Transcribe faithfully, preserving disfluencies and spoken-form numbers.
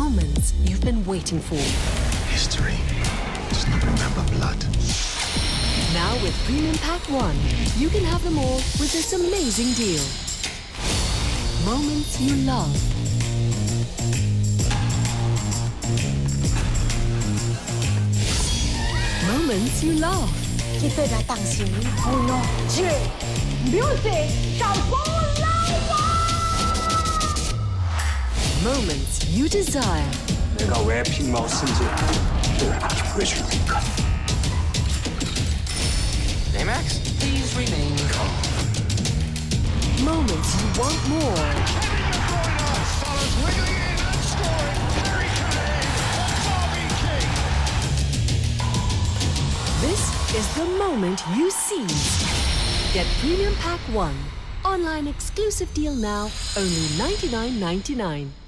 Moments you've been waiting for. History does not remember blood. Now with Premium Pack one, you can have them all with this amazing deal. Moments you love. Moments you love. Khi tôi đã tặng xíu Uno, J, Music, chào cô lâu quá. Moments you desire. 내가 왜 빅마우 쓴지 아주 보여줄까? Max, please remain calm. Moments you want more. This is the moment you seize. Get Premium Pack one. Online exclusive deal now, only ninety-nine ninety-nine.